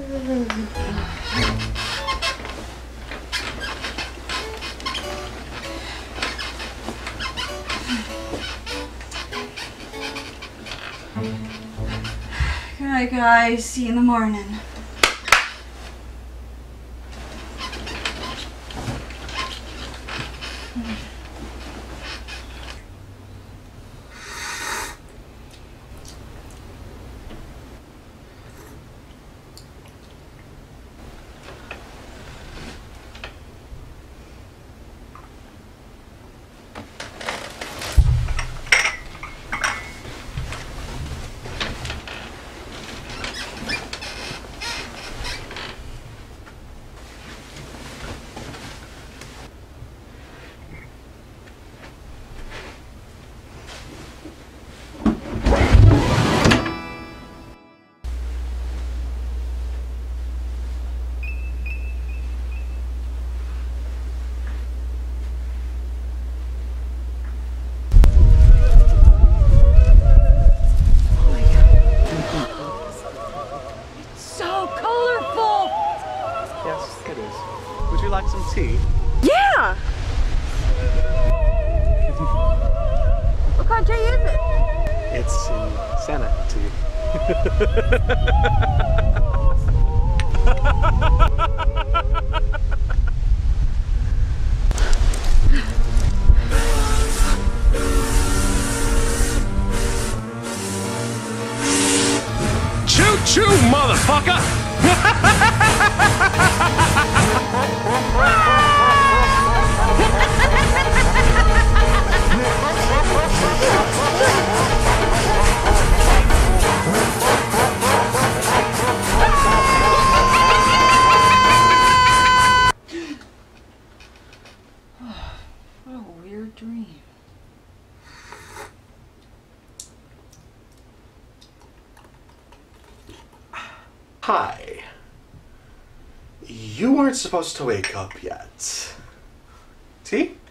Good night, guys. See you in the morning. Would you like some tea? Yeah! What kind of tea is it? It's Santa tea. Choo-choo, motherfucker! What a weird dream. Hi. You weren't supposed to wake up yet. Tea?